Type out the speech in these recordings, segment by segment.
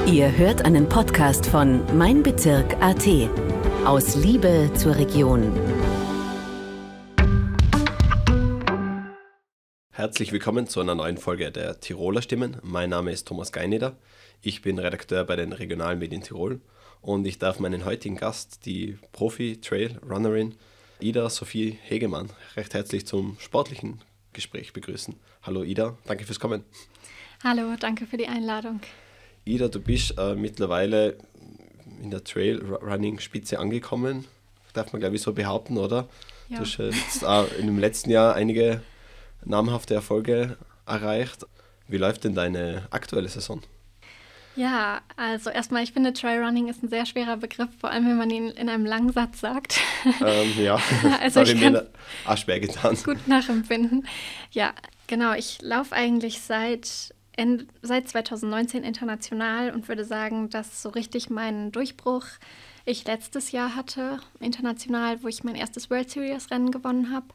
Ihr hört einen Podcast von Mein Bezirk.at. Aus Liebe zur Region. Herzlich willkommen zu einer neuen Folge der Tiroler Stimmen. Mein Name ist Thomas Geineder. Ich bin Redakteur bei den Regionalmedien Tirol und ich darf meinen heutigen Gast, die Profi-Trail-Runnerin Ida Sophie Hegemann, recht herzlich zum sportlichen Gespräch begrüßen. Hallo Ida, danke fürs Kommen. Hallo, danke für die Einladung. Ida, du bist mittlerweile in der Trailrunning-Spitze angekommen, darf man glaube ich so behaupten, oder? Ja. Du hast jetzt in dem letzten Jahr einige namhafte Erfolge erreicht. Wie läuft denn deine aktuelle Saison? Ja, also erstmal, ich finde, Trailrunning ist ein sehr schwerer Begriff, vor allem wenn man ihn in einem langen Satz sagt. Ja, also das habe ich ich kann mir auch schwer getan. gut nachempfinden. Ja, genau, ich laufe eigentlich seit 2019 international und würde sagen, dass so richtig meinen Durchbruch ich letztes Jahr hatte, international, wo ich mein erstes World Series Rennen gewonnen habe.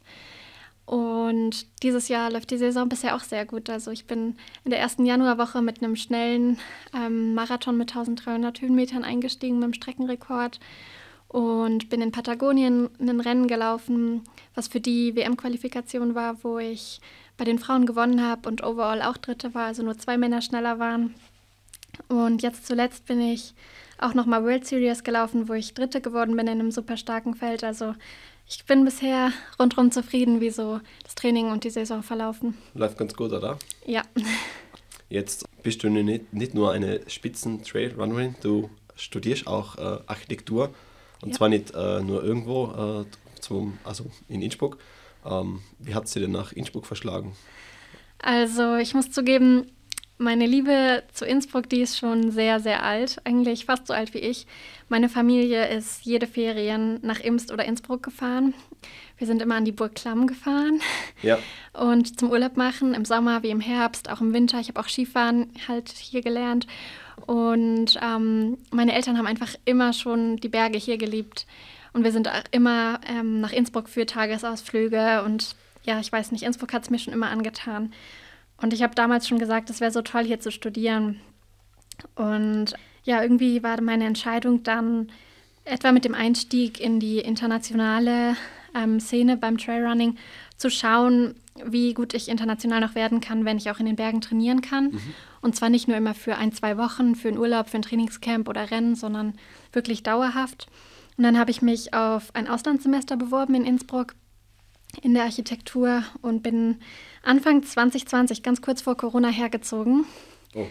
Und dieses Jahr läuft die Saison bisher auch sehr gut. Also ich bin in der ersten Januarwoche mit einem schnellen Marathon mit 1300 Höhenmetern eingestiegen mit dem Streckenrekord und bin in Patagonien ein Rennen gelaufen, was für die WM-Qualifikation war, wo ich bei den Frauen gewonnen habe und overall auch Dritte war, also nur 2 Männer schneller waren. Und jetzt zuletzt bin ich auch nochmal World Series gelaufen, wo ich Dritte geworden bin in einem super starken Feld. Also ich bin bisher rundherum zufrieden, wie so das Training und die Saison verlaufen. Läuft ganz gut, oder? Ja. Jetzt bist du nicht nur eine Spitzen-Trailrunnerin, du studierst auch Architektur. Und zwar nicht nur irgendwo, also in Innsbruck. Wie hat sie denn nach Innsbruck verschlagen? Also ich muss zugeben, meine Liebe zu Innsbruck, die ist schon sehr, sehr alt, eigentlich fast so alt wie ich. Meine Familie ist jede Ferien nach Imst oder Innsbruck gefahren. Wir sind immer an die Burg Klamm gefahren. Ja. Und zum Urlaub machen, im Sommer wie im Herbst, auch im Winter. Ich habe auch Skifahren halt hier gelernt. Und meine Eltern haben einfach immer schon die Berge hier geliebt. Und wir sind auch immer nach Innsbruck für Tagesausflüge. Und ja, ich weiß nicht, Innsbruck hat es mir schon immer angetan. Und ich habe damals schon gesagt, es wäre so toll, hier zu studieren. Und ja, irgendwie war meine Entscheidung dann etwa mit dem Einstieg in die internationale Szene beim Trailrunning zu schauen, wie gut ich international noch werden kann, wenn ich auch in den Bergen trainieren kann. Mhm. Und zwar nicht nur immer für 1-2 Wochen, für einen Urlaub, für ein Trainingscamp oder Rennen, sondern wirklich dauerhaft. Und dann habe ich mich auf ein Auslandssemester beworben in Innsbruck in der Architektur und bin Anfang 2020, ganz kurz vor Corona, hergezogen. Oh.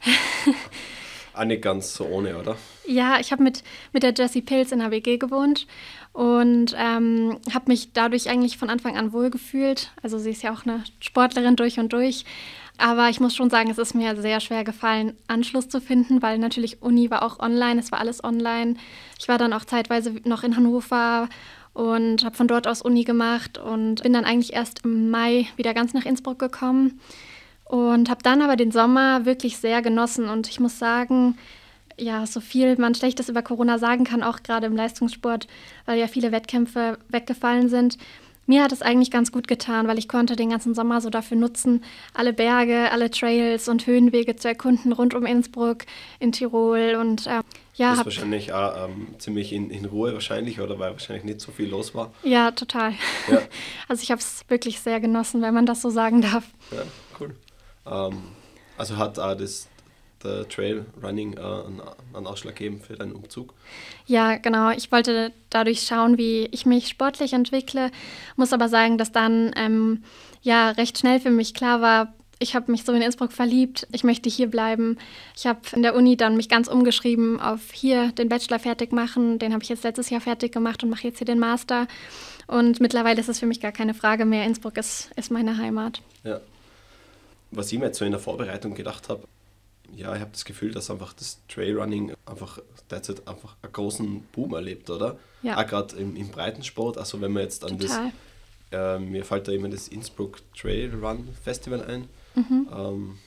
Auch nicht ganz so ohne, oder? Ja, ich habe mit der Jessie Pilz in der WG gewohnt und habe mich dadurch eigentlich von Anfang an wohlgefühlt. Also sie ist ja auch eine Sportlerin durch und durch. Aber ich muss schon sagen, es ist mir sehr schwer gefallen, Anschluss zu finden, weil natürlich Uni war auch online, es war alles online. Ich war dann auch zeitweise noch in Hannover und habe von dort aus Uni gemacht und bin dann eigentlich erst im Mai wieder ganz nach Innsbruck gekommen und habe dann aber den Sommer wirklich sehr genossen. Und ich muss sagen, ja, so viel man Schlechtes über Corona sagen kann, auch gerade im Leistungssport, weil ja viele Wettkämpfe weggefallen sind. Mir hat es eigentlich ganz gut getan, weil ich konnte den ganzen Sommer so dafür nutzen, alle Berge, alle Trails und Höhenwege zu erkunden rund um Innsbruck, in Tirol. Und ja, das ist wahrscheinlich auch ziemlich in Ruhe wahrscheinlich, oder weil wahrscheinlich nicht so viel los war. Ja, total. Ja. Also ich habe es wirklich sehr genossen, wenn man das so sagen darf. Ja, cool. Also hat auch der Trailrunning einen Ausschlag gegeben für deinen Umzug? Ja, genau. Ich wollte dadurch schauen, wie ich mich sportlich entwickle. Muss aber sagen, dass dann recht schnell für mich klar war, ich habe mich so in Innsbruck verliebt, ich möchte hier bleiben. Ich habe in der Uni dann mich ganz umgeschrieben auf hier den Bachelor fertig machen. Den habe ich jetzt letztes Jahr fertig gemacht und mache jetzt hier den Master. Und mittlerweile ist es für mich gar keine Frage mehr. Innsbruck ist meine Heimat. Ja. Was ich mir jetzt so in der Vorbereitung gedacht habe, ja, ich habe das Gefühl, dass einfach das Trailrunning einfach derzeit einfach einen großen Boom erlebt, oder? Ja. Auch gerade im Breitensport. Also wenn man jetzt an Total. Mir fällt da immer das Innsbruck Trail Run Festival ein.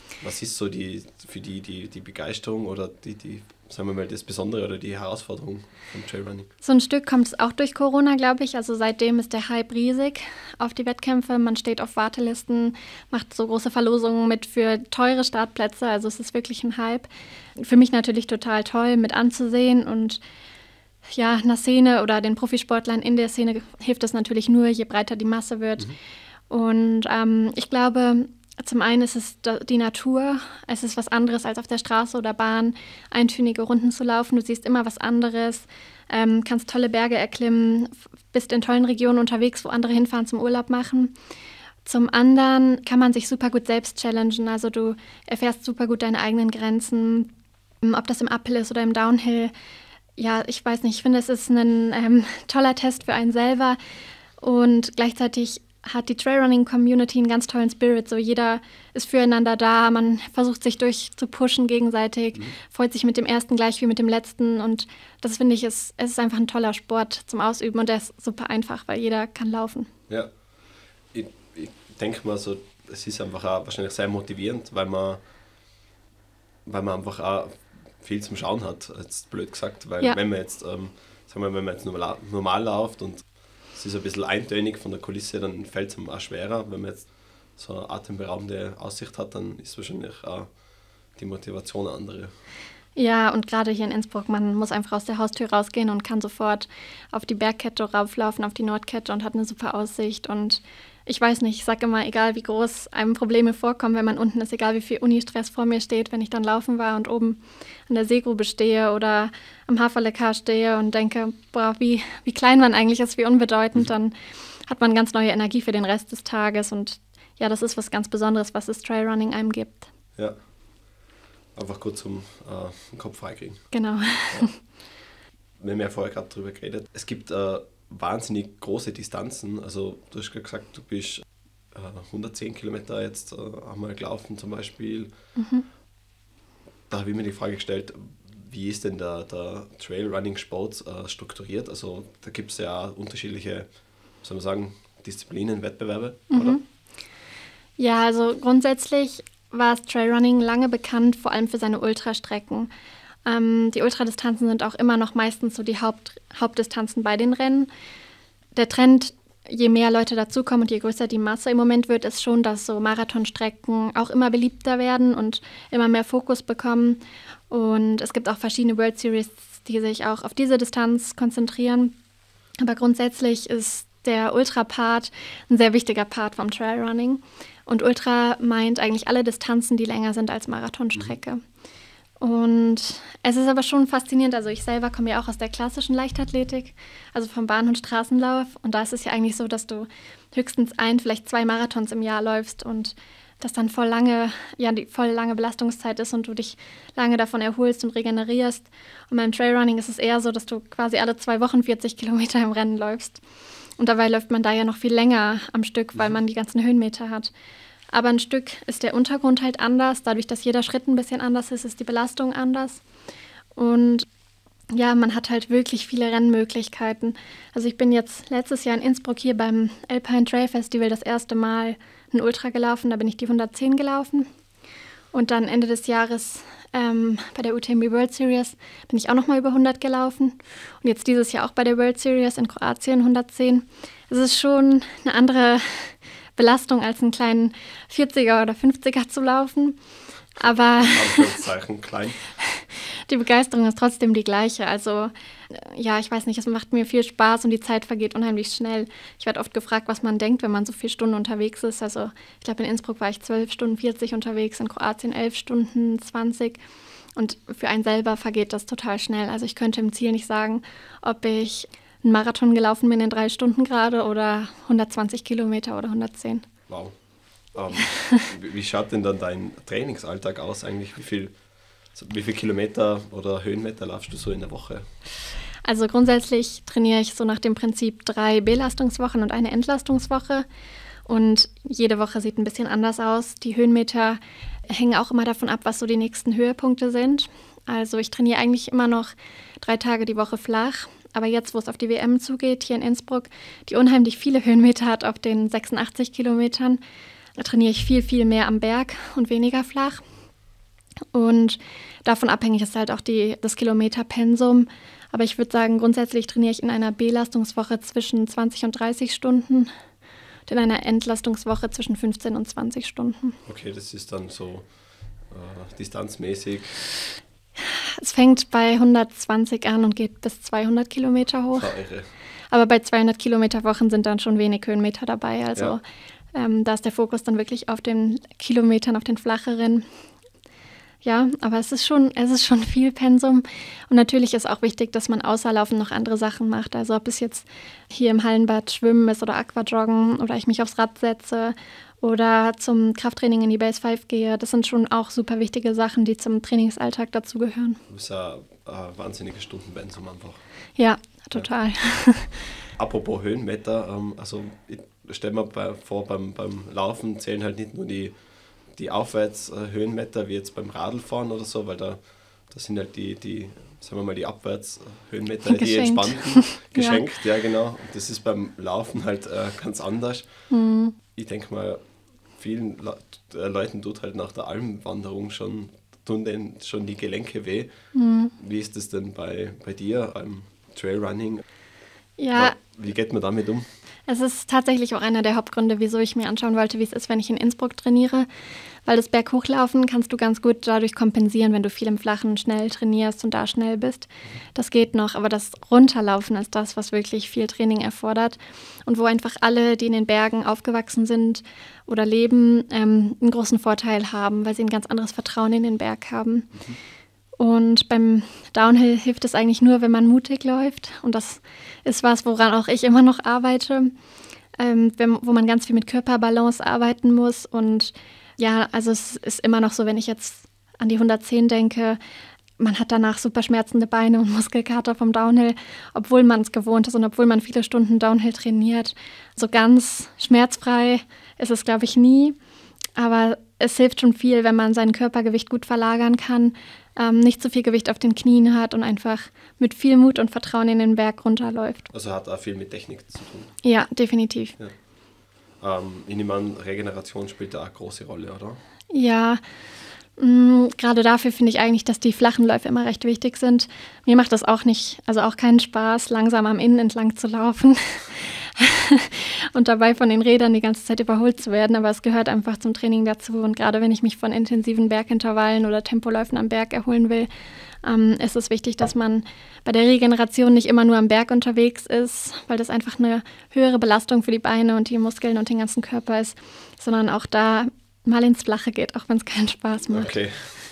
Was ist so für die Begeisterung oder sagen wir mal, das Besondere oder die Herausforderung vom Trailrunning? So ein Stück kommt es auch durch Corona, glaube ich. Also seitdem ist der Hype riesig auf die Wettkämpfe. Man steht auf Wartelisten, macht so große Verlosungen mit für teure Startplätze. Also es ist wirklich ein Hype. Für mich natürlich total toll mit anzusehen. Und ja, einer Szene oder den Profisportlern in der Szene hilft es natürlich nur, je breiter die Masse wird. Und ich glaube, zum einen ist es die Natur, es ist was anderes als auf der Straße oder Bahn, eintönige Runden zu laufen. Du siehst immer was anderes, kannst tolle Berge erklimmen, bist in tollen Regionen unterwegs, wo andere hinfahren zum Urlaub machen. Zum anderen kann man sich super gut selbst challengen, also du erfährst super gut deine eigenen Grenzen, ob das im Uphill ist oder im Downhill. Ja, ich weiß nicht, ich finde, es ist ein toller Test für einen selber und gleichzeitig hat die Trailrunning-Community einen ganz tollen Spirit. So jeder ist füreinander da, man versucht sich durchzupushen gegenseitig, freut sich mit dem Ersten gleich wie mit dem Letzten. Und das finde ich, es ist einfach ein toller Sport zum Ausüben und der ist super einfach, weil jeder kann laufen. Ja, ich denke mal so, es ist einfach auch wahrscheinlich sehr motivierend, weil man einfach auch viel zum Schauen hat, jetzt blöd gesagt. Weil wenn man jetzt, sagen wir, wenn man jetzt normal läuft und es ist ein bisschen eintönig von der Kulisse, dann fällt es einem auch schwerer. Wenn man jetzt so eine atemberaubende Aussicht hat, dann ist wahrscheinlich auch die Motivation eine andere. Ja, und gerade hier in Innsbruck, man muss einfach aus der Haustür rausgehen und kann sofort auf die Bergkette rauflaufen, auf die Nordkette und hat eine super Aussicht. Und ich weiß nicht, ich sage immer, egal wie groß einem Probleme vorkommen, wenn man unten ist, egal wie viel Unistress vor mir steht, wenn ich dann laufen war und oben an der Seegrube stehe oder am Haferlekar stehe und denke, boah, wie klein man eigentlich ist, wie unbedeutend, dann hat man ganz neue Energie für den Rest des Tages. Und ja, das ist was ganz Besonderes, was das Trailrunning einem gibt. Ja, einfach kurz zum Kopf freikriegen. Genau. Ja. Wir haben ja vorher gerade drüber geredet. Es gibt wahnsinnig große Distanzen. Also du hast gesagt, du bist 110 Kilometer jetzt einmal gelaufen zum Beispiel. Da habe ich mir die Frage gestellt, wie ist denn der Trailrunning-Sport strukturiert? Also da gibt es ja unterschiedliche, soll man sagen, Disziplinen, Wettbewerbe, oder? Ja, also grundsätzlich war das Trailrunning lange bekannt, vor allem für seine Ultrastrecken. Die Ultradistanzen sind auch immer noch meistens so die Hauptdistanzen bei den Rennen. Der Trend, je mehr Leute dazukommen und je größer die Masse im Moment wird, ist schon, dass so Marathonstrecken auch immer beliebter werden und immer mehr Fokus bekommen. Und es gibt auch verschiedene World Series, die sich auch auf diese Distanz konzentrieren. Aber grundsätzlich ist der Ultra-Part ein sehr wichtiger Part vom Trailrunning. Und Ultra meint eigentlich alle Distanzen, die länger sind als Marathonstrecke. Und es ist aber schon faszinierend, also ich selber komme ja auch aus der klassischen Leichtathletik, also vom Bahn- und Straßenlauf. Und da ist es ja eigentlich so, dass du höchstens vielleicht 2 Marathons im Jahr läufst und das dann die voll lange Belastungszeit ist und du dich lange davon erholst und regenerierst. Und beim Trailrunning ist es eher so, dass du quasi alle 2 Wochen 40 Kilometer im Rennen läufst. Und dabei läuft man da ja noch viel länger am Stück, weil man die ganzen Höhenmeter hat. Aber ein Stück ist der Untergrund halt anders. Dadurch, dass jeder Schritt ein bisschen anders ist, ist die Belastung anders. Und ja, man hat halt wirklich viele Rennmöglichkeiten. Also ich bin jetzt letztes Jahr in Innsbruck hier beim Alpine Trail Festival das erste Mal ein Ultra gelaufen. Da bin ich die 110 gelaufen. Und dann Ende des Jahres bei der UTMB World Series bin ich auch nochmal über 100 gelaufen. Und jetzt dieses Jahr auch bei der World Series in Kroatien 110. Es ist schon eine andere Belastung, als einen kleinen 40er oder 50er zu laufen. Aber klein. Die Begeisterung ist trotzdem die gleiche. Also ja, ich weiß nicht, es macht mir viel Spaß und die Zeit vergeht unheimlich schnell. Ich werde oft gefragt, was man denkt, wenn man so 4 Stunden unterwegs ist. Also ich glaube, in Innsbruck war ich 12 Stunden 40 unterwegs, in Kroatien 11 Stunden 20. Und für einen selber vergeht das total schnell. Also ich könnte im Ziel nicht sagen, ob ich einen Marathon gelaufen bin in 3 Stunden gerade oder 120 Kilometer oder 110. Wow. Wie schaut denn dann dein Trainingsalltag aus eigentlich? Wie viel Kilometer oder Höhenmeter laufst du so in der Woche? Also grundsätzlich trainiere ich so nach dem Prinzip 3 Belastungswochen und eine Entlastungswoche. Und jede Woche sieht ein bisschen anders aus. Die Höhenmeter hängen auch immer davon ab, was so die nächsten Höhepunkte sind. Also ich trainiere eigentlich immer noch 3 Tage die Woche flach. Aber jetzt, wo es auf die WM zugeht, hier in Innsbruck, die unheimlich viele Höhenmeter hat auf den 86 Kilometern, trainiere ich viel, viel mehr am Berg und weniger flach. Und davon abhängig ist halt auch das Kilometerpensum. Aber ich würde sagen, grundsätzlich trainiere ich in einer Belastungswoche zwischen 20 und 30 Stunden und in einer Entlastungswoche zwischen 15 und 20 Stunden. Okay, das ist dann so distanzmäßig. Es fängt bei 120 an und geht bis 200 Kilometer hoch. Aber bei 200 Kilometer Wochen sind dann schon wenig Höhenmeter dabei. Also da ist der Fokus dann wirklich auf den Kilometern, auf den flacheren. Ja, aber es ist schon viel Pensum. Und natürlich ist auch wichtig, dass man außer Laufen noch andere Sachen macht. Also ob es jetzt hier im Hallenbad Schwimmen ist oder Aquajoggen oder ich mich aufs Rad setze oder zum Krafttraining in die Base 5 gehe. Das sind schon auch super wichtige Sachen, die zum Trainingsalltag dazugehören. Das ist ein wahnsinniges Stundenpensum einfach. Ja, total. Ja. Apropos Höhenmeter, also ich stelle mir vor, beim Laufen zählen halt nicht nur die Aufwärtshöhenmeter wie jetzt beim Radlfahren oder so, weil da sind halt die sagen wir mal, die Abwärtshöhenmeter, die entspannten, geschenkt, ja genau. Und das ist beim Laufen halt ganz anders. Mhm. Ich denke mal, vielen Leuten tut halt nach der Almwanderung tun denen schon die Gelenke weh. Mhm. Wie ist das denn bei dir beim Trailrunning? Ja. Wie geht man damit um? Es ist tatsächlich auch einer der Hauptgründe, wieso ich mir anschauen wollte, wie es ist, wenn ich in Innsbruck trainiere. Weil das Berghochlaufen kannst du ganz gut dadurch kompensieren, wenn du viel im Flachen schnell trainierst und da schnell bist. Das geht noch, aber das Runterlaufen ist das, was wirklich viel Training erfordert. Und wo einfach alle, die in den Bergen aufgewachsen sind oder leben, einen großen Vorteil haben, weil sie ein ganz anderes Vertrauen in den Berg haben. Mhm. Und beim Downhill hilft es eigentlich nur, wenn man mutig läuft. Und das ist was, woran auch ich immer noch arbeite, wo man ganz viel mit Körperbalance arbeiten muss. Und ja, also es ist immer noch so, wenn ich jetzt an die 110 denke, man hat danach super schmerzende Beine und Muskelkater vom Downhill, obwohl man es gewohnt ist und obwohl man viele Stunden Downhill trainiert. So ganz schmerzfrei ist es, glaube ich, nie. Aber es hilft schon viel, wenn man sein Körpergewicht gut verlagern kann, nicht zu viel Gewicht auf den Knien hat und einfach mit viel Mut und Vertrauen in den Berg runterläuft. Also hat auch viel mit Technik zu tun. Ja, definitiv. Ja. Ich nehme an, Regeneration spielt da eine große Rolle, oder? Ja, gerade dafür finde ich eigentlich, dass die flachen Läufe immer recht wichtig sind. Mir macht das auch nicht, also auch keinen Spaß, langsam am Innen entlang zu laufen und dabei von den Rädern die ganze Zeit überholt zu werden. Aber es gehört einfach zum Training dazu. Und gerade wenn ich mich von intensiven Bergintervallen oder Tempoläufen am Berg erholen will, ist es wichtig, dass man bei der Regeneration nicht immer nur am Berg unterwegs ist, weil das einfach eine höhere Belastung für die Beine und die Muskeln und den ganzen Körper ist, sondern auch da mal ins Flache geht, auch wenn es keinen Spaß macht. Okay.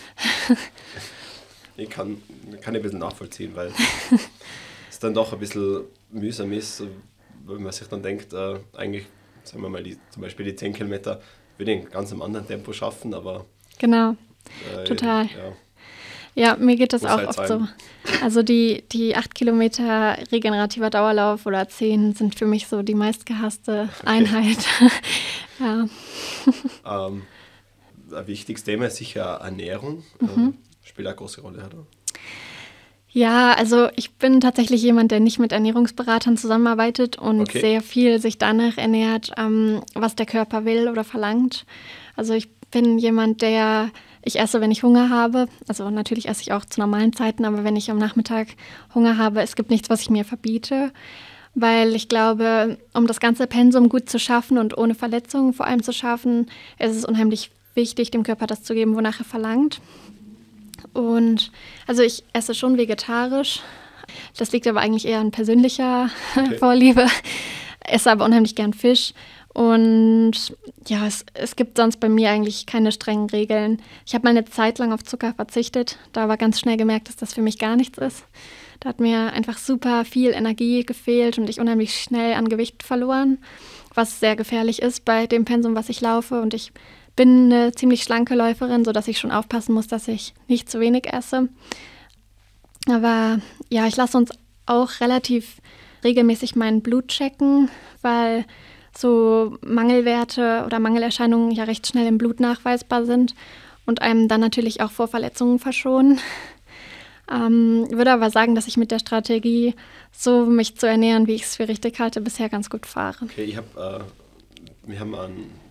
Ich kann ein bisschen nachvollziehen, weil es dann doch ein bisschen mühsam ist, wenn man sich dann denkt, eigentlich, sagen wir mal, zum Beispiel die 10 Kilometer würde ich in ganz einem anderen Tempo schaffen, aber... Genau, total. Ja, mir geht das auch oft so. Also die 8 Kilometer regenerativer Dauerlauf oder 10 sind für mich so die meistgehasste Einheit. Ja. Ein wichtiges Thema ist sicher Ernährung. Spielt eine große Rolle, oder? Ja, also ich bin tatsächlich jemand, der nicht mit Ernährungsberatern zusammenarbeitet und sehr viel sich danach ernährt, was der Körper will oder verlangt. Also ich bin jemand, ich esse, wenn ich Hunger habe. Also natürlich esse ich auch zu normalen Zeiten, aber wenn ich am Nachmittag Hunger habe, es gibt nichts, was ich mir verbiete. Weil ich glaube, um das ganze Pensum gut zu schaffen und ohne Verletzungen vor allem zu schaffen, ist es unheimlich wichtig, dem Körper das zu geben, wonach er verlangt. Und also ich esse schon vegetarisch. Das liegt aber eigentlich eher an persönlicher Vorliebe. Esse aber unheimlich gern Fisch. Und ja, es gibt sonst bei mir eigentlich keine strengen Regeln. Ich habe mal eine Zeit lang auf Zucker verzichtet, da aber ganz schnell gemerkt, dass das für mich gar nichts ist. Da hat mir einfach super viel Energie gefehlt und ich unheimlich schnell an Gewicht verloren, was sehr gefährlich ist bei dem Pensum, was ich laufe. Und ich bin eine ziemlich schlanke Läuferin, sodass ich schon aufpassen muss, dass ich nicht zu wenig esse. Aber ja, ich lasse uns auch relativ regelmäßig mein Blut checken, weil so Mangelwerte oder Mangelerscheinungen ja recht schnell im Blut nachweisbar sind und einem dann natürlich auch vor Verletzungen verschonen. Würde aber sagen, dass ich mit der Strategie, so mich zu ernähren, wie ich es für richtig halte, bisher ganz gut fahre. Okay, wir haben einen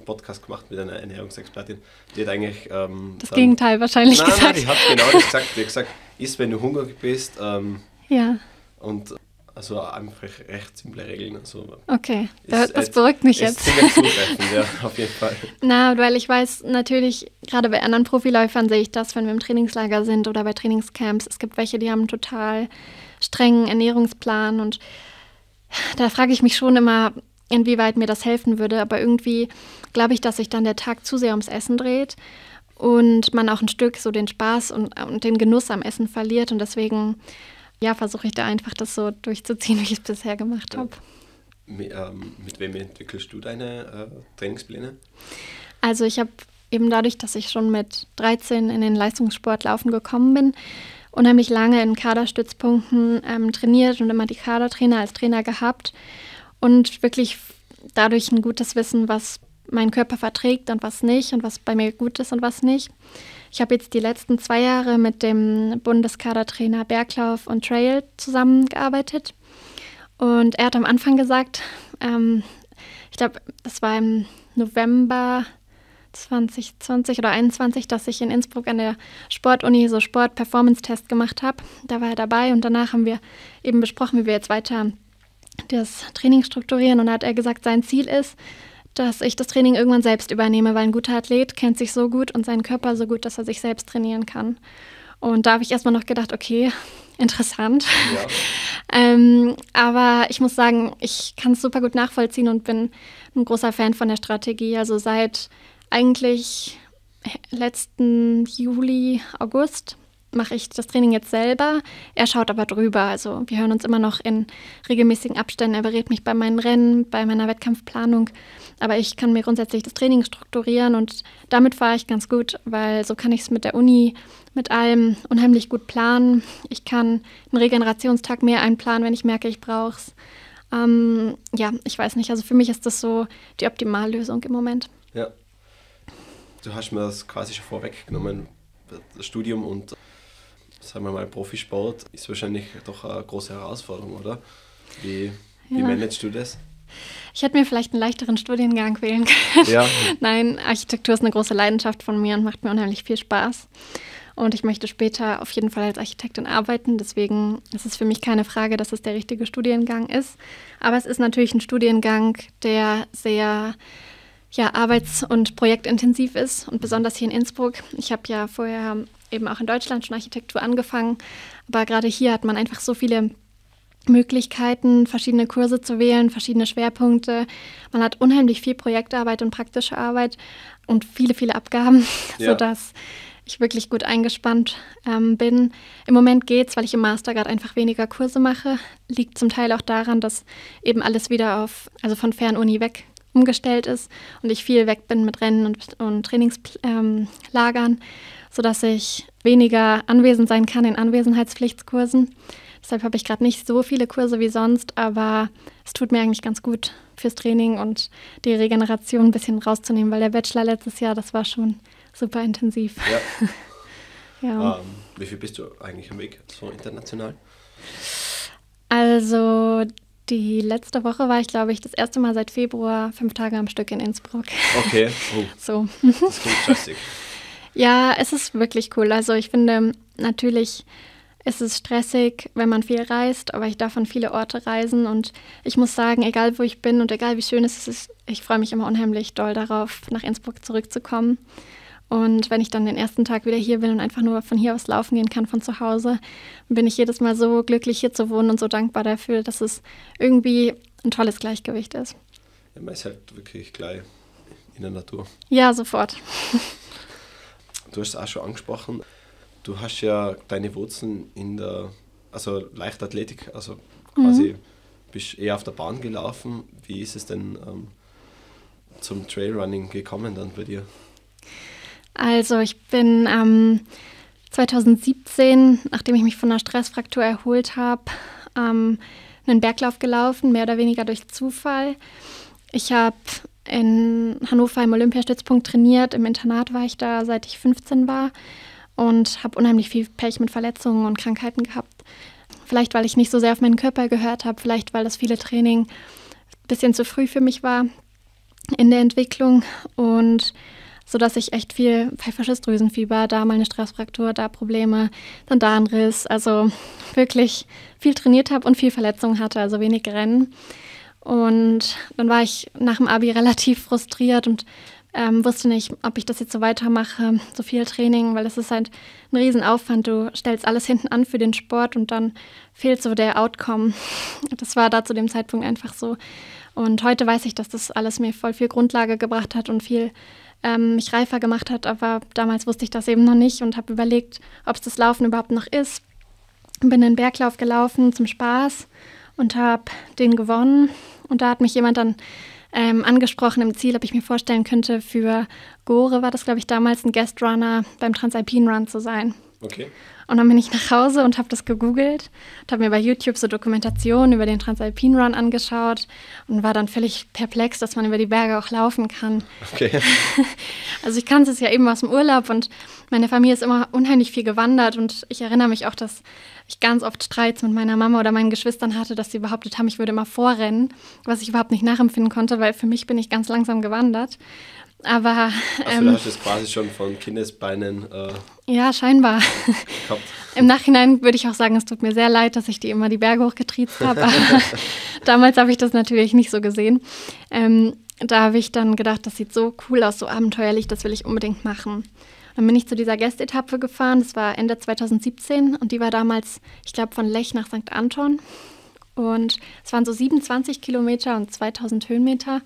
Podcast gemacht mit einer Ernährungsexpertin. Die hat eigentlich... das Gegenteil wahrscheinlich gesagt. Nein, die hat genau das gesagt. Die hat gesagt, iss, wenn du hungrig bist. Ja. Und also einfach recht simple Regeln. Also okay, das beruhigt mich jetzt. Ist ziemlich zutreffend, ja, auf jeden Fall. Na, weil ich weiß natürlich, gerade bei anderen Profiläufern sehe ich das, wenn wir im Trainingslager sind oder bei Trainingscamps. Es gibt welche, die haben einen total strengen Ernährungsplan und da frage ich mich schon immer, inwieweit mir das helfen würde. Aber irgendwie glaube ich, dass sich dann der Tag zu sehr ums Essen dreht und man auch ein Stück so den Spaß und den Genuss am Essen verliert. Und deswegen versuche ich da einfach das so durchzuziehen, wie ich es bisher gemacht habe. Mit wem entwickelst du deine Trainingspläne? Also ich habe eben dadurch, dass ich schon mit 13 in den Leistungssportlaufen gekommen bin, unheimlich lange in Kaderstützpunkten trainiert und immer die Kadertrainer als Trainer gehabt und wirklich dadurch ein gutes Wissen, was mein Körper verträgt und was nicht und was bei mir gut ist und was nicht. Ich habe jetzt die letzten 2 Jahre mit dem Bundeskadertrainer Berglauf und Trail zusammengearbeitet und er hat am Anfang gesagt, ich glaube, das war im November 2020 oder 2021, dass ich in Innsbruck an der Sportuni so Sport-Performance-Test gemacht habe. Da war er dabei und danach haben wir eben besprochen, wie wir jetzt weiter das Training strukturieren. Und da hat er gesagt, sein Ziel ist, dass ich das Training irgendwann selbst übernehme, weil ein guter Athlet kennt sich so gut und seinen Körper so gut, dass er sich selbst trainieren kann. Und da habe ich erstmal noch gedacht, okay, interessant. Ja. Aber ich muss sagen, ich kann es super gut nachvollziehen und bin ein großer Fan von der Strategie. Also seit eigentlich letzten Juli, August mache ich das Training jetzt selber. Er schaut aber drüber. Also wir hören uns immer noch in regelmäßigen Abständen. Er berät mich bei meinen Rennen, bei meiner Wettkampfplanung. Aber ich kann mir grundsätzlich das Training strukturieren und damit fahre ich ganz gut, weil so kann ich es mit der Uni, mit allem unheimlich gut planen. Ich kann einen Regenerationstag mehr einplanen, wenn ich merke, ich brauche es. Ich weiß nicht. Also für mich ist das so die Optimallösung im Moment. Ja. Du hast mir das quasi schon vorweggenommen. Das Studium und, sagen wir mal, Profisport ist wahrscheinlich doch eine große Herausforderung, oder? Wie managst du das? Ich hätte mir vielleicht einen leichteren Studiengang wählen können. Ja. Nein, Architektur ist eine große Leidenschaft von mir und macht mir unheimlich viel Spaß. Und ich möchte später auf jeden Fall als Architektin arbeiten. Deswegen ist es für mich keine Frage, dass es der richtige Studiengang ist. Aber es ist natürlich ein Studiengang, der sehr arbeits- und projektintensiv ist und besonders hier in Innsbruck. Ich habe ja vorher eben auch in Deutschland schon Architektur angefangen, aber gerade hier hat man einfach so viele Möglichkeiten, verschiedene Kurse zu wählen, verschiedene Schwerpunkte. Man hat unheimlich viel Projektarbeit und praktische Arbeit und viele, viele Abgaben, sodass ich wirklich gut eingespannt bin. Im Moment geht's, weil ich im Master gerade einfach weniger Kurse mache. Liegt zum Teil auch daran, dass eben alles wieder von Fernuni weg umgestellt ist und ich viel weg bin mit Rennen und Trainingslagern, sodass ich weniger anwesend sein kann in Anwesenheitspflichtkursen. Deshalb habe ich gerade nicht so viele Kurse wie sonst, aber es tut mir eigentlich ganz gut fürs Training und die Regeneration ein bisschen rauszunehmen, weil der Bachelor letztes Jahr, das war schon super intensiv. Ja. Wie viel bist du eigentlich am Weg, so international? Also die letzte Woche war ich, glaube ich, das erste Mal seit Februar 5 Tage am Stück in Innsbruck. Okay. So. Das klingt stressig. Ja, es ist wirklich cool. Also ich finde, natürlich ist es stressig, wenn man viel reist, aber ich darf an viele Orte reisen und ich muss sagen, egal wo ich bin und egal wie schön es ist, ich freue mich immer unheimlich doll darauf, nach Innsbruck zurückzukommen. Und wenn ich dann den ersten Tag wieder hier bin und einfach nur von hier aus laufen gehen kann, von zu Hause, bin ich jedes Mal so glücklich, hier zu wohnen und so dankbar dafür, dass es irgendwie ein tolles Gleichgewicht ist. Ja, man ist halt wirklich gleich in der Natur. Ja, sofort. Du hast es auch schon angesprochen, du hast ja deine Wurzeln in der Leichtathletik, also quasi bist eher auf der Bahn gelaufen. Wie ist es denn zum Trailrunning gekommen dann bei dir? Also ich bin 2017, nachdem ich mich von einer Stressfraktur erholt habe, einen Berglauf gelaufen, mehr oder weniger durch Zufall. Ich habe in Hannover im Olympiastützpunkt trainiert, im Internat war ich da, seit ich 15 war und habe unheimlich viel Pech mit Verletzungen und Krankheiten gehabt. Vielleicht, weil ich nicht so sehr auf meinen Körper gehört habe, vielleicht, weil das viele Training ein bisschen zu früh für mich war. in der Entwicklung und so dass ich echt viel Pfeifferschiss-Drüsenfieber, da mal eine Stressfraktur, da Probleme, dann da ein Riss, also wirklich viel trainiert habe und viel Verletzungen hatte, also wenig Rennen. Und dann war ich nach dem Abi relativ frustriert und wusste nicht, ob ich das jetzt so weitermache, so viel Training, weil es ist halt ein Riesenaufwand. Du stellst alles hinten an für den Sport und dann fehlt so der Outcome. Das war da zu dem Zeitpunkt einfach so. Und heute weiß ich, dass das alles mir voll viel Grundlage gebracht hat und viel mich reifer gemacht hat, aber damals wusste ich das eben noch nicht und habe überlegt, ob es das Laufen überhaupt noch ist. Bin einen Berglauf gelaufen zum Spaß und habe den gewonnen und da hat mich jemand dann angesprochen im Ziel, ob ich mir vorstellen könnte, für Gore war das, glaube ich, damals ein Guest-Runner beim Transalpine Run zu sein. Okay. Und dann bin ich nach Hause und habe das gegoogelt und habe mir bei YouTube so Dokumentationen über den Transalpine Run angeschaut und war dann völlig perplex, dass man über die Berge auch laufen kann. Okay. Also ich kannte es ja eben aus dem Urlaub und meine Familie ist immer unheimlich viel gewandert und ich erinnere mich auch, dass ich ganz oft Streits mit meiner Mama oder meinen Geschwistern hatte, dass sie behauptet haben, ich würde immer vorrennen, was ich überhaupt nicht nachempfinden konnte, weil für mich bin ich ganz langsam gewandert. Aber also du hast es quasi schon von Kindesbeinen ja, scheinbar. gehabt. Im Nachhinein würde ich auch sagen, es tut mir sehr leid, dass ich die immer die Berge hochgetriezt habe. Aber damals habe ich das natürlich nicht so gesehen. Da habe ich dann gedacht, das sieht so cool aus, so abenteuerlich, das will ich unbedingt machen. Dann bin ich zu dieser Guest-Etappe gefahren, das war Ende 2017 und die war damals, ich glaube, von Lech nach St. Anton. Und es waren so 27 Kilometer und 2000 Höhenmeter.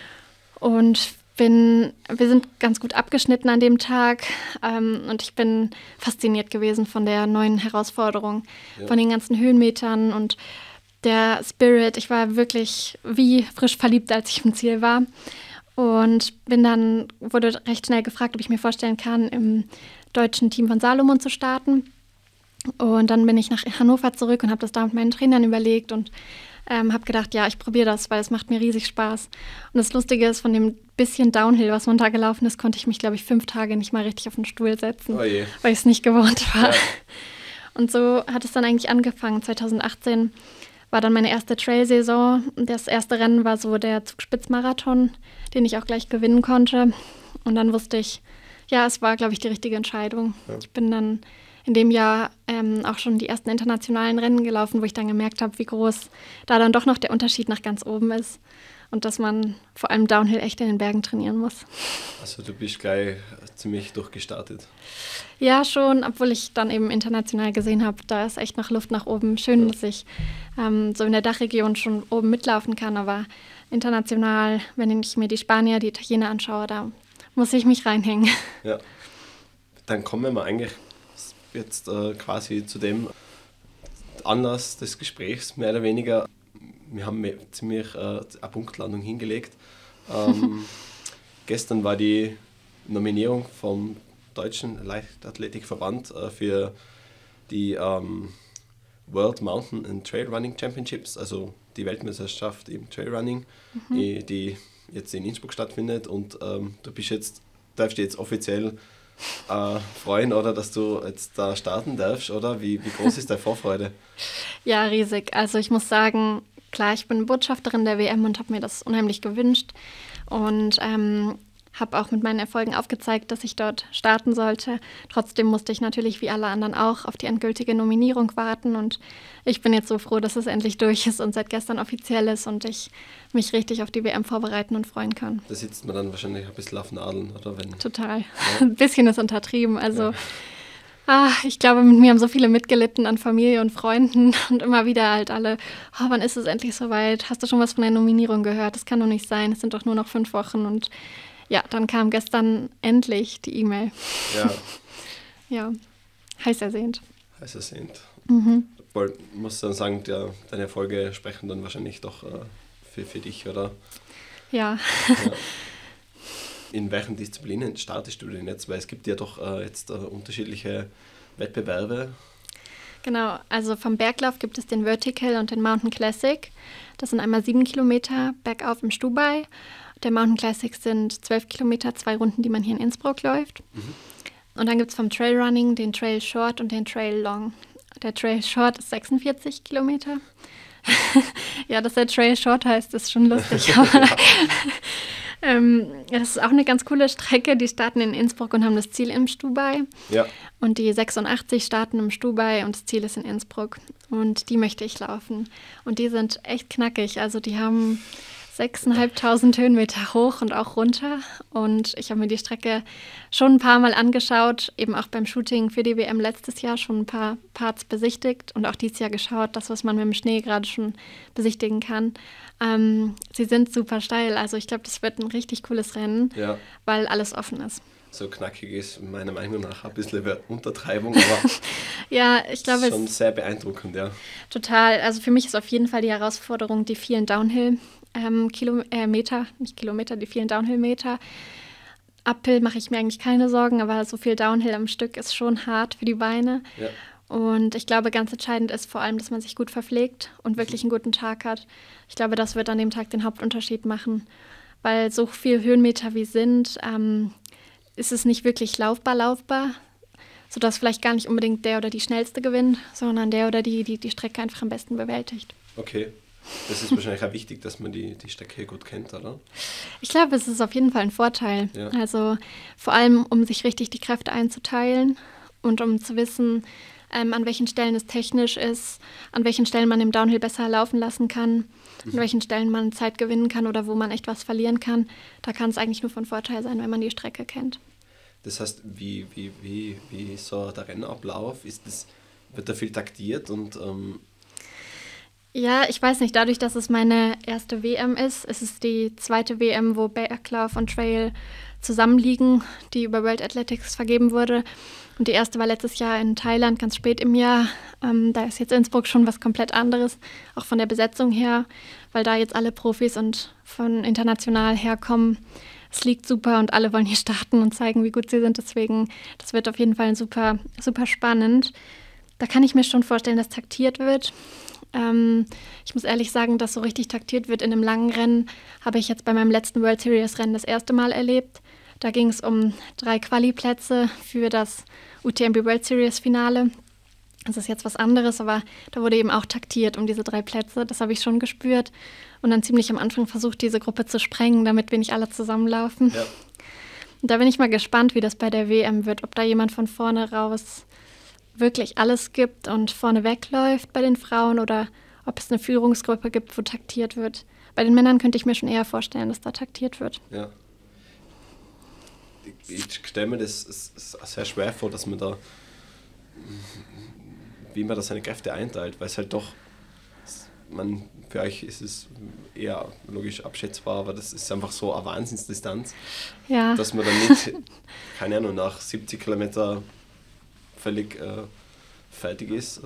Und wir sind ganz gut abgeschnitten an dem Tag und ich bin fasziniert gewesen von der neuen Herausforderung, von den ganzen Höhenmetern und der Spirit. Ich war wirklich wie frisch verliebt, als ich im Ziel war und wurde recht schnell gefragt, ob ich mir vorstellen kann, im deutschen Team von Salomon zu starten. Und dann bin ich nach Hannover zurück und habe das da mit meinen Trainern überlegt und habe gedacht, ja, ich probiere das, weil es macht mir riesig Spaß. Und das Lustige ist, von dem bisschen Downhill, was man da gelaufen ist, konnte ich mich, glaube ich, 5 Tage nicht mal richtig auf den Stuhl setzen, weil ich es nicht gewohnt war. Ja. Und so hat es dann eigentlich angefangen. 2018 war dann meine erste Trail-Saison. Das erste Rennen war so der Zugspitz-Marathon, den ich auch gleich gewinnen konnte. Und dann wusste ich, ja, es war, glaube ich, die richtige Entscheidung. Ja. Ich bin dann in dem Jahr auch schon die ersten internationalen Rennen gelaufen, wo ich dann gemerkt habe, wie groß da dann doch noch der Unterschied nach ganz oben ist und dass man vor allem Downhill echt in den Bergen trainieren muss. Also du bist gleich ziemlich durchgestartet. Ja, schon, obwohl ich dann eben international gesehen habe, da ist echt noch Luft nach oben. Schön, dass ich so in der Dachregion schon oben mitlaufen kann, aber international, wenn ich mir die Spanier, die Italiener anschaue, da muss ich mich reinhängen. Ja, dann kommen wir eigentlich jetzt quasi zu dem Anlass des Gesprächs, mehr oder weniger. Wir haben ziemlich eine Punktlandung hingelegt. Gestern war die Nominierung vom Deutschen Leichtathletikverband für die World Mountain and Trail Running Championships, also die Weltmeisterschaft im Trailrunning, die jetzt in Innsbruck stattfindet. Und du darfst jetzt offiziell freuen, oder dass du jetzt da starten darfst, oder? Wie groß ist deine Vorfreude? Ja, riesig. Also ich muss sagen, klar, ich bin Botschafterin der WM und habe mir das unheimlich gewünscht und habe auch mit meinen Erfolgen aufgezeigt, dass ich dort starten sollte. Trotzdem musste ich natürlich wie alle anderen auch auf die endgültige Nominierung warten und ich bin jetzt so froh, dass es endlich durch ist und seit gestern offiziell ist und ich mich richtig auf die WM vorbereiten und freuen kann. Da sitzt man dann wahrscheinlich ein bisschen auf Nadeln, oder? Total. Ja. Ein bisschen ist untertrieben. Also ich glaube, mit mir haben so viele mitgelitten an Familie und Freunden und immer wieder halt alle, wann ist es endlich soweit? Hast du schon was von der Nominierung gehört? Das kann doch nicht sein, es sind doch nur noch 5 Wochen und ja, dann kam gestern endlich die E-Mail. Ja. Ja, heiß ersehnt. Heiß ersehnt. Mhm. Obwohl, muss dann sagen, deine Erfolge sprechen dann wahrscheinlich doch für dich, oder? Ja. In welchen Disziplinen startest du denn jetzt? Weil es gibt ja doch jetzt unterschiedliche Wettbewerbe. Genau, also vom Berglauf gibt es den Vertical und den Mountain Classic. Das sind einmal 7 Kilometer bergauf im Stubai. Der Mountain Classic sind 12 Kilometer, 2 Runden, die man hier in Innsbruck läuft. Mhm. Und dann gibt es vom Trailrunning den Trail Short und den Trail Long. Der Trail Short ist 46 Kilometer. Ja, dass der Trail Short heißt, ist schon lustig. Das ist auch eine ganz coole Strecke. Die starten in Innsbruck und haben das Ziel im Stubai. Ja. Und die 86 starten im Stubai und das Ziel ist in Innsbruck. Und die möchte ich laufen. Und die sind echt knackig. Also die haben 6.500 Höhenmeter hoch und auch runter. Und ich habe mir die Strecke schon ein paar Mal angeschaut, eben auch beim Shooting für die WM letztes Jahr schon ein paar Parts besichtigt und auch dieses Jahr geschaut, das, was man mit dem Schnee gerade schon besichtigen kann. Sie sind super steil, also ich glaube, das wird ein richtig cooles Rennen, weil alles offen ist. So knackig ist meiner Meinung nach ein bisschen eine Untertreibung, aber ja, ich glaube, schon sehr beeindruckend, ja. Total, also für mich ist auf jeden Fall die Herausforderung die vielen Downhill-Meter, nicht Kilometer, die vielen Downhill-Meter. Uphill mache ich mir eigentlich keine Sorgen, aber so viel Downhill am Stück ist schon hart für die Beine. Ja. Und ich glaube, ganz entscheidend ist vor allem, dass man sich gut verpflegt und wirklich einen guten Tag hat. Ich glaube, das wird an dem Tag den Hauptunterschied machen, weil so viel Höhenmeter wie sind, ist es nicht wirklich laufbar, sodass vielleicht gar nicht unbedingt der oder die Schnellste gewinnt, sondern der oder die Strecke einfach am besten bewältigt. Okay. Das ist wahrscheinlich auch wichtig, dass man die Strecke gut kennt, oder? Ich glaube, es ist auf jeden Fall ein Vorteil. Ja. Also vor allem, um sich richtig die Kräfte einzuteilen und um zu wissen, an welchen Stellen es technisch ist, an welchen Stellen man im Downhill besser laufen lassen kann, an welchen Stellen man Zeit gewinnen kann oder wo man echt was verlieren kann. Da kann es eigentlich nur von Vorteil sein, wenn man die Strecke kennt. Das heißt, wie so der Rennablauf? Wird da viel taktiert und ja, ich weiß nicht, dadurch, dass es meine erste WM ist, ist es die zweite WM, wo Berglauf und Trail zusammenliegen, die über World Athletics vergeben wurde. Und die erste war letztes Jahr in Thailand, ganz spät im Jahr. Da ist jetzt Innsbruck schon was komplett anderes, auch von der Besetzung her, weil da jetzt alle Profis und von international herkommen. Es liegt super und alle wollen hier starten und zeigen, wie gut sie sind. Deswegen, das wird auf jeden Fall super, super spannend. Da kann ich mir schon vorstellen, dass taktiert wird. Ich muss ehrlich sagen, dass so richtig taktiert wird in einem langen Rennen, habe ich jetzt bei meinem letzten World Series Rennen das erste Mal erlebt. Da ging es um 3 Quali-Plätze für das UTMB World Series Finale. Das ist jetzt was anderes, aber da wurde eben auch taktiert um diese 3 Plätze. Das habe ich schon gespürt und dann ziemlich am Anfang versucht, diese Gruppe zu sprengen, damit wir nicht alle zusammenlaufen. Ja. Und da bin ich mal gespannt, wie das bei der WM wird, ob da jemand von vorne raus wirklich alles gibt und vorne wegläuft bei den Frauen oder ob es eine Führungsgruppe gibt, wo taktiert wird. Bei den Männern könnte ich mir schon eher vorstellen, dass da taktiert wird. Ja. Ich stelle mir das sehr schwer vor, dass man da, wie man da seine Kräfte einteilt, weil es halt doch, für euch ist es eher logisch abschätzbar, aber das ist einfach so eine Wahnsinnsdistanz, dass man dann nicht, keine Ahnung, nach 70 Kilometer völlig fertig ist.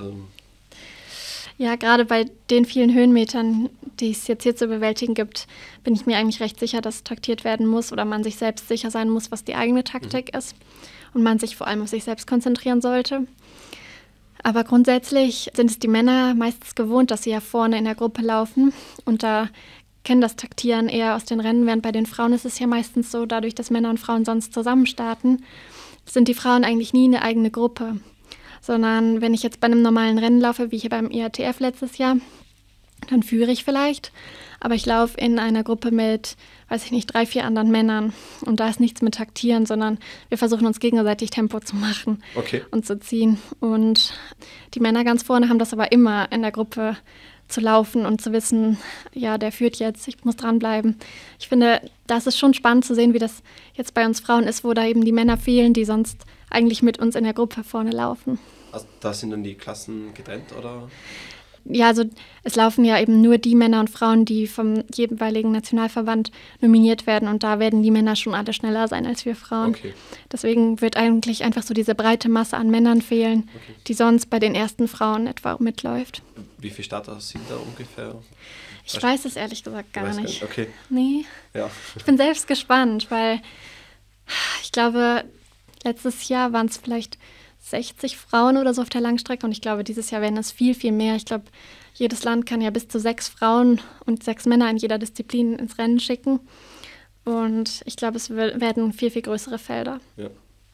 Ja, gerade bei den vielen Höhenmetern, die es jetzt hier zu bewältigen gibt, bin ich mir eigentlich recht sicher, dass taktiert werden muss oder man sich selbst sicher sein muss, was die eigene Taktik ist und man sich vor allem auf sich selbst konzentrieren sollte. Aber grundsätzlich sind es die Männer meistens gewohnt, dass sie ja vorne in der Gruppe laufen und da kennen das Taktieren eher aus den Rennen, während bei den Frauen ist es ja meistens so, dadurch, dass Männer und Frauen sonst zusammen starten, sind die Frauen eigentlich nie eine eigene Gruppe, sondern wenn ich jetzt bei einem normalen Rennen laufe, wie hier beim IATF letztes Jahr, dann führe ich vielleicht, aber ich laufe in einer Gruppe mit, 3, 4 anderen Männern und da ist nichts mit Taktieren, sondern wir versuchen uns gegenseitig Tempo zu machen und zu ziehen und die Männer ganz vorne haben das aber immer in der Gruppe zu laufen und zu wissen, ja, der führt jetzt, ich muss dranbleiben. Ich finde, das ist schon spannend zu sehen, wie das jetzt bei uns Frauen ist, wo da eben die Männer fehlen, die sonst eigentlich mit uns in der Gruppe vorne laufen. Also da sind dann die Klassen getrennt, oder? Ja, also es laufen ja eben nur die Männer und Frauen, die vom jeweiligen Nationalverband nominiert werden und da werden die Männer schon alle schneller sein als wir Frauen. Deswegen wird eigentlich einfach so diese breite Masse an Männern fehlen, die sonst bei den ersten Frauen etwa mitläuft. Wie viele Starter sind da ungefähr? Ich weiß es ehrlich gesagt gar nicht. Okay. Nee. Ja. Ich bin selbst gespannt, weil ich glaube, letztes Jahr waren es vielleicht 60 Frauen oder so auf der Langstrecke und ich glaube, dieses Jahr werden es viel, viel mehr. Ich glaube, jedes Land kann ja bis zu 6 Frauen und 6 Männer in jeder Disziplin ins Rennen schicken und ich glaube, es werden viel, viel größere Felder. Ja.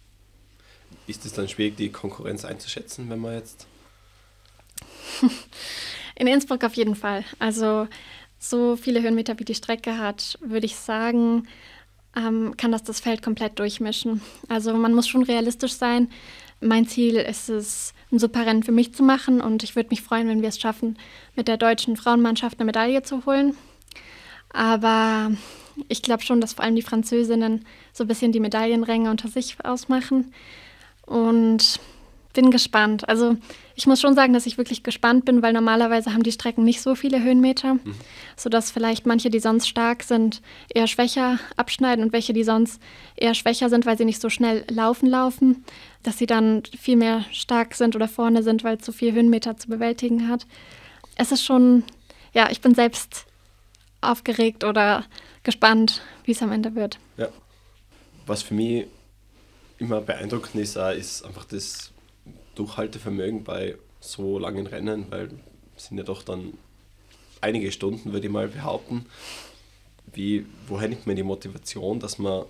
Ist es dann schwierig, die Konkurrenz einzuschätzen, wenn man jetzt... In Innsbruck auf jeden Fall. Also so viele Höhenmeter wie die Strecke hat, würde ich sagen, kann das Feld komplett durchmischen. Also man muss schon realistisch sein. Mein Ziel ist es, ein super Rennen für mich zu machen und ich würde mich freuen, wenn wir es schaffen, mit der deutschen Frauenmannschaft eine Medaille zu holen. Aber ich glaube schon, dass vor allem die Französinnen so ein bisschen die Medaillenränge unter sich ausmachen und bin gespannt. Also ich muss schon sagen, dass ich wirklich gespannt bin, weil normalerweise haben die Strecken nicht so viele Höhenmeter, sodass vielleicht manche, die sonst stark sind, eher schwächer abschneiden und welche, die sonst eher schwächer sind, weil sie nicht so schnell laufen, dass sie dann viel mehr stark sind oder vorne sind, weil es so viel Höhenmeter zu bewältigen hat. Es ist schon, ja, ich bin selbst aufgeregt oder gespannt, wie es am Ende wird. Ja. Was für mich immer beeindruckend ist einfach das Durchhaltevermögen bei so langen Rennen, weil es sind ja doch dann einige Stunden, würde ich mal behaupten. Woher nimmt man die Motivation, dass man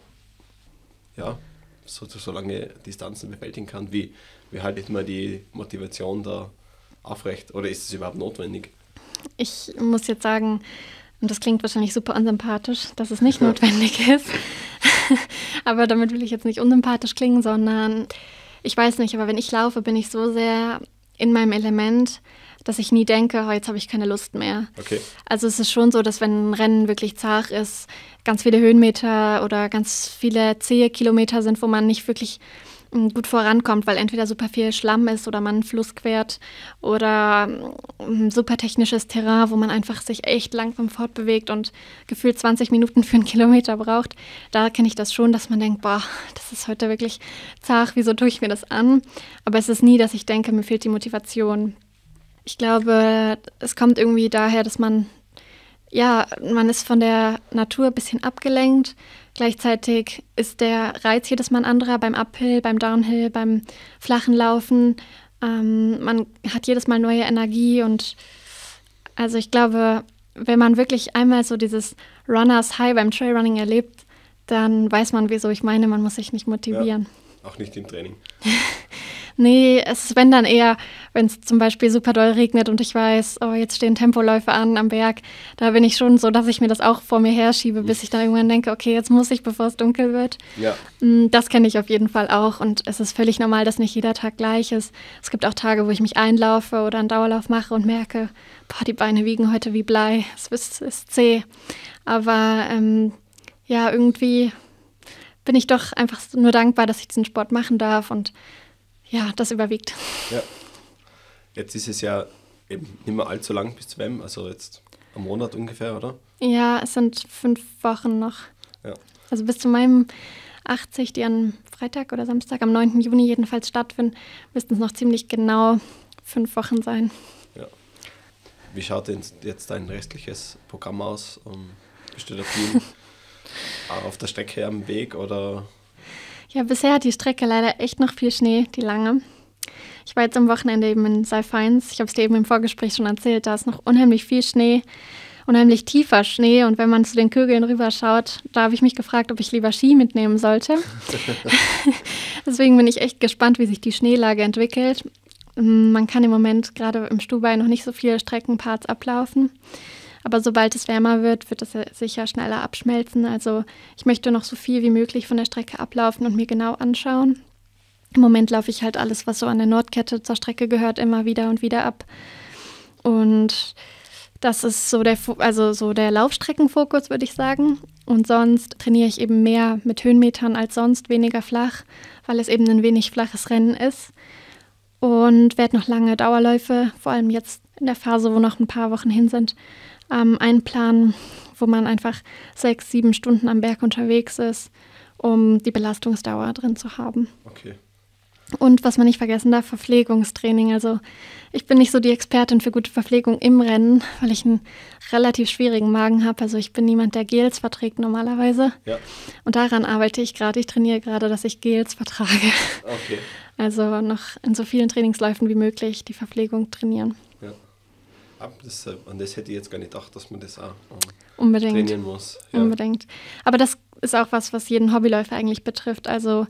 so lange Distanzen bewältigen kann? Wie haltet man die Motivation da aufrecht? Oder ist es überhaupt notwendig? Ich muss jetzt sagen, und das klingt wahrscheinlich super unsympathisch, dass es nicht notwendig ist. Aber damit will ich jetzt nicht unsympathisch klingen, sondern ich weiß nicht, aber wenn ich laufe, bin ich so sehr in meinem Element, dass ich nie denke, oh, jetzt habe ich keine Lust mehr. Okay. Also es ist schon so, dass wenn ein Rennen wirklich zart ist, ganz viele Höhenmeter oder ganz viele zähe Kilometer sind, wo man nicht wirklich gut vorankommt, weil entweder super viel Schlamm ist oder man einen Fluss quert oder super technisches Terrain, wo man einfach sich echt langsam fortbewegt und gefühlt 20 Minuten für einen Kilometer braucht. Da kenne ich das schon, dass man denkt, boah, das ist heute wirklich zart, wieso tue ich mir das an? Aber es ist nie, dass ich denke, mir fehlt die Motivation. Ich glaube, es kommt irgendwie daher, dass man ist von der Natur ein bisschen abgelenkt. Gleichzeitig ist der Reiz jedes Mal ein anderer beim Uphill, beim Downhill, beim flachen Laufen. Man hat jedes Mal neue Energie und also ich glaube, wenn man wirklich einmal so dieses Runners High beim Trailrunning erlebt, dann weiß man, wieso ich meine, man muss sich nicht motivieren. Ja, auch nicht im Training. Nee, es ist wenn dann eher, wenn es zum Beispiel super doll regnet und ich weiß, oh, jetzt stehen Tempoläufe an am Berg, da bin ich schon so, dass ich mir das auch vor mir herschiebe, bis ich dann irgendwann denke, okay, jetzt muss ich, bevor es dunkel wird. Ja. Das kenne ich auf jeden Fall auch und es ist völlig normal, dass nicht jeder Tag gleich ist. Es gibt auch Tage, wo ich mich einlaufe oder einen Dauerlauf mache und merke, boah, die Beine wiegen heute wie Blei, es ist zäh. Aber irgendwie bin ich doch einfach nur dankbar, dass ich diesen Sport machen darf und ja, das überwiegt. Ja. Jetzt ist es ja eben nicht mehr allzu lang bis zur WM, also jetzt einen Monat ungefähr, oder? Ja, es sind 5 Wochen noch. Ja. Also bis zu meinem 80, die am Freitag oder Samstag, am 9. Juni jedenfalls stattfinden, müssten es noch ziemlich genau 5 Wochen sein. Ja. Wie schaut denn jetzt dein restliches Programm aus? Bist du da viel auf der Strecke am Weg oder? Ja, bisher hat die Strecke leider echt noch viel Schnee, die lange. Ich war jetzt am Wochenende eben in Saint-Fons. Ich habe es dir eben im Vorgespräch schon erzählt, da ist noch unheimlich viel Schnee, unheimlich tiefer Schnee. Und wenn man zu den Kügeln rüberschaut, da habe ich mich gefragt, ob ich lieber Ski mitnehmen sollte. Deswegen bin ich echt gespannt, wie sich die Schneelage entwickelt. Man kann im Moment gerade im Stubai noch nicht so viele Streckenparts ablaufen. Aber sobald es wärmer wird, wird es sicher schneller abschmelzen. Also ich möchte noch so viel wie möglich von der Strecke ablaufen und mir genau anschauen. Im Moment laufe ich halt alles, was so an der Nordkette zur Strecke gehört, immer wieder und wieder ab. Und das ist so der Laufstreckenfokus, würde ich sagen. Und sonst trainiere ich eben mehr mit Höhenmetern als sonst, weniger flach, weil es eben ein wenig flaches Rennen ist. Und werde noch lange Dauerläufe, vor allem jetzt in der Phase, wo noch ein paar Wochen hin sind, einplanen, wo man einfach 6, 7 Stunden am Berg unterwegs ist, um die Belastungsdauer drin zu haben. Okay. Und was man nicht vergessen darf, Verpflegungstraining. Also ich bin nicht so die Expertin für gute Verpflegung im Rennen, weil ich einen relativ schwierigen Magen habe. Also ich bin niemand, der Gels verträgt normalerweise. Ja. Und daran arbeite ich gerade. Ich trainiere gerade, dass ich Gels vertrage. Okay. Also noch in so vielen Trainingsläufen wie möglich die Verpflegung trainieren. Ja. An das hätte ich jetzt gar nicht gedacht, dass man das auch unbedingt trainieren muss. Ja. Unbedingt. Aber das ist auch was jeden Hobbyläufer eigentlich betrifft. Also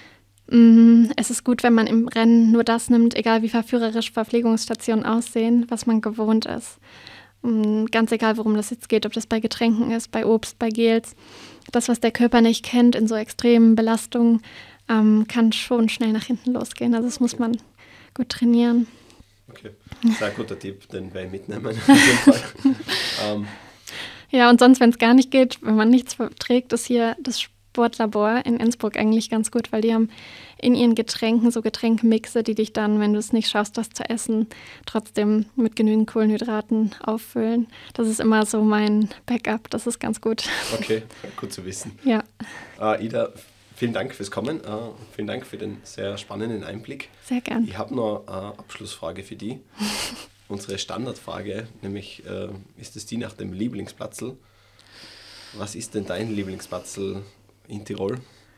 es ist gut, wenn man im Rennen nur das nimmt, egal wie verführerisch Verpflegungsstationen aussehen, was man gewohnt ist. Ganz egal, worum das jetzt geht, ob das bei Getränken ist, bei Obst, bei Gels. Das, was der Körper nicht kennt in so extremen Belastungen, kann schon schnell nach hinten losgehen. Also das muss man gut trainieren. Okay, sehr guter Tipp, den werde ich mitnehmen. Auf jeden Fall. Ja, und sonst, wenn es gar nicht geht, wenn man nichts verträgt, ist hier das Sportlabor in Innsbruck eigentlich ganz gut, weil die haben in ihren Getränken so Getränkemixe, die dich dann, wenn du es nicht schaffst, das zu essen, trotzdem mit genügend Kohlenhydraten auffüllen. Das ist immer so mein Backup, das ist ganz gut. Okay, gut zu wissen. Ja. Ida, vielen Dank fürs Kommen, vielen Dank für den sehr spannenden Einblick. Sehr gern. Ich habe noch eine Abschlussfrage für dich. Unsere Standardfrage, nämlich ist es die nach dem Lieblingsplatzl. Was ist denn dein Lieblingsplatzl in Tirol?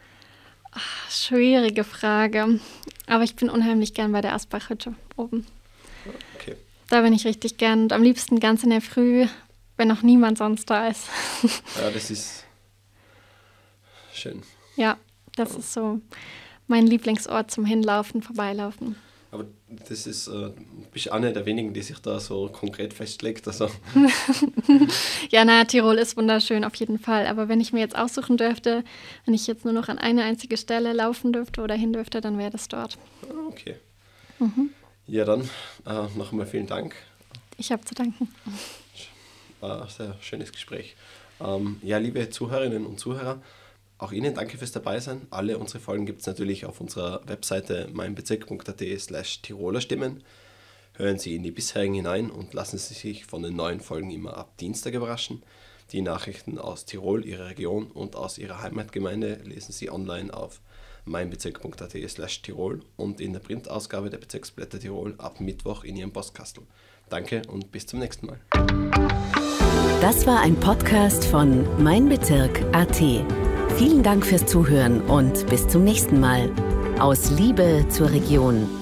Schwierige Frage, aber ich bin unheimlich gern bei der Asbachhütte oben. Okay. Da bin ich richtig gern und am liebsten ganz in der Früh, wenn noch niemand sonst da ist. Ja, das ist schön. Ja, das ist so mein Lieblingsort zum Hinlaufen, Vorbeilaufen. Aber das ist, du bist eine der wenigen, die sich da so konkret festlegt. Also. Ja, naja, Tirol ist wunderschön auf jeden Fall. Aber wenn ich mir jetzt aussuchen dürfte, wenn ich jetzt nur noch an eine einzige Stelle laufen dürfte oder hin dürfte, dann wäre das dort. Okay. Ja, dann noch einmal vielen Dank. Ich habe zu danken. War ein sehr schönes Gespräch. Ja, liebe Zuhörerinnen und Zuhörer, auch Ihnen danke fürs Dabeisein. Alle unsere Folgen gibt es natürlich auf unserer Webseite meinbezirk.at/Tirolerstimmen. Hören Sie in die bisherigen hinein und lassen Sie sich von den neuen Folgen immer ab Dienstag überraschen. Die Nachrichten aus Tirol, Ihrer Region und aus Ihrer Heimatgemeinde lesen Sie online auf meinbezirk.at/Tirol und in der Printausgabe der Bezirksblätter Tirol ab Mittwoch in Ihrem Postkastel. Danke und bis zum nächsten Mal. Das war ein Podcast von meinbezirk.at. Vielen Dank fürs Zuhören und bis zum nächsten Mal. Aus Liebe zur Region.